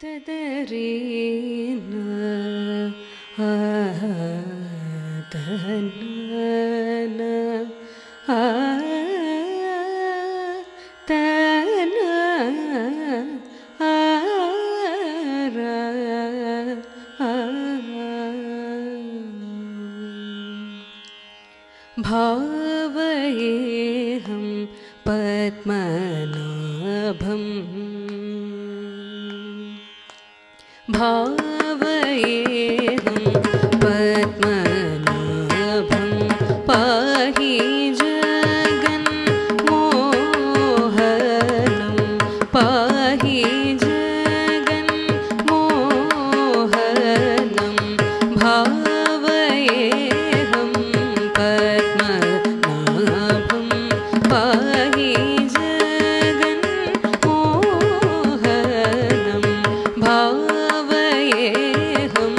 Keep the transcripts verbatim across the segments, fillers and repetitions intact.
भावयेऽहं पद्मनाभं भावयेऽहं पद्मनाभं पाहि जगन्मोहनं पाहि जगन्मोहनं भावयेऽहं पद्मनाभं पाहि जगन्मोहनं भावयेऽहं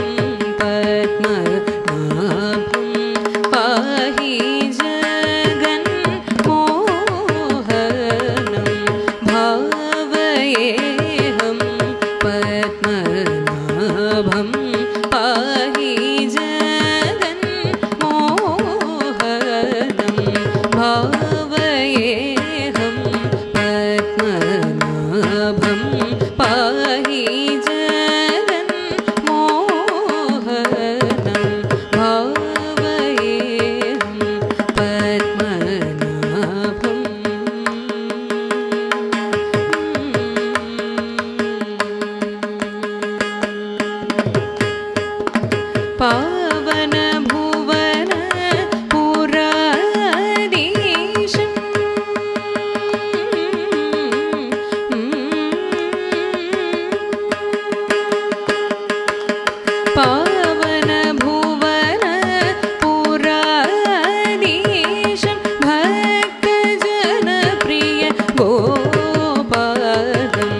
पद्मनाभं पाहि जगन्मोहनं भावयेऽहं पद्मनाभं पाहि जगन्मोहनं भावयेऽहं पद्मनाभं पाहि जगन्मोहनं भावयेऽहं पद्मनाभम् पावन भुवन पुराधीशं पावन भुवन पुराधीशं भक्तजनप्रिय गोपालं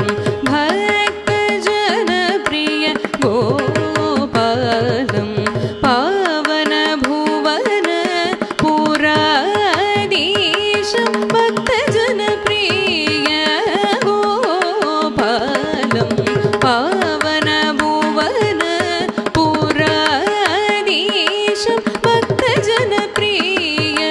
भक्तजनप्रिय गोपालं पावन भुवन पुराधीशं भक्तजनप्रिय गोपालं पावन भुवन पुराधीशं भक्तजनप्रिय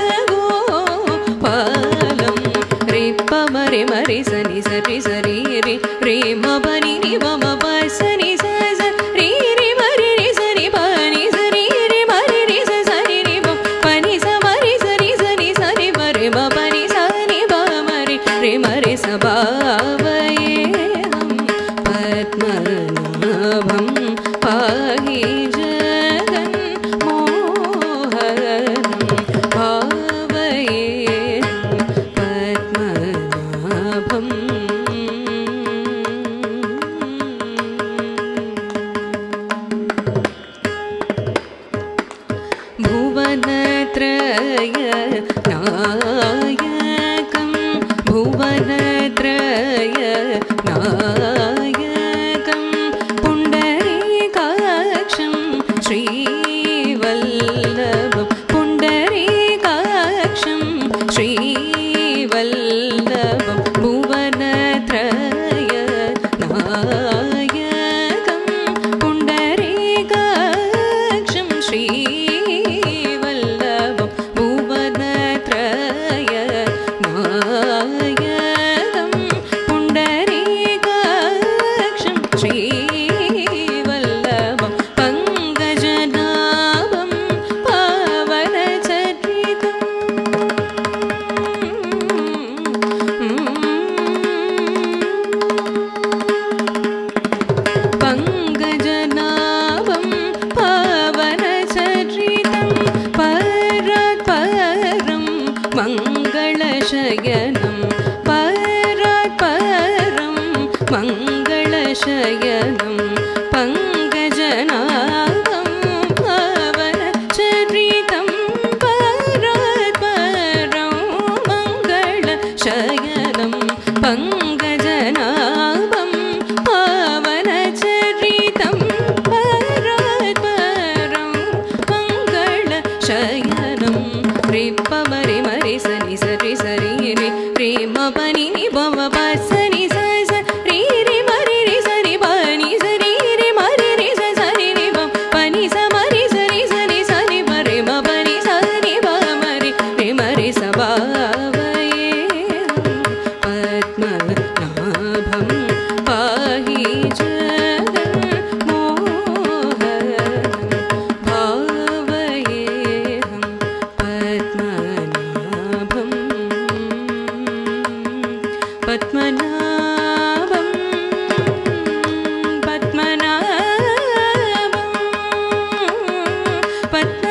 गोपालं रे पम रे मरि सनि सरि सरि रे रे म पनि नि म म प सनि स स रे रे मरि रे सनि प नि स रे रे मरि रे स सनि रे प पनि स मरि सनि सनि सनि म रे म पनि स नि प मरि रे मरि स भावयेऽहं पद्मनाभं पाहि जगन्मोहनं भावयेऽहं पद्मनाभम् भुवनत्रय नायकं भुवनत्रय नायकं पुण्डरीकाक्षं श्रीवल्लभं पुण्डरीकाक्षं श्रीवल्लभं भुवनत्रय नायकं पुण्डरीकाक्षं श्रीवल्लभं भुवनत्रय नायकं पुण्डरीकाक्षं श्रीवल्लभं पङ्कजनाभं पावनचरितं पङ्कजनाभं पावनचरितं परात् परं मङ्गलशयनं परात् परं मङ्गलशयनं पङ्कजनाभं पावनचरितं परात् परं मङ्गलशयनं पङ्कजनाभं पावनचरितं परात् परं मङ्गलशयनं रे पम रे मरि सनि सरि सरि रे रे म पनि नि प म प सनि स स रे रे मरि रे सनि प पद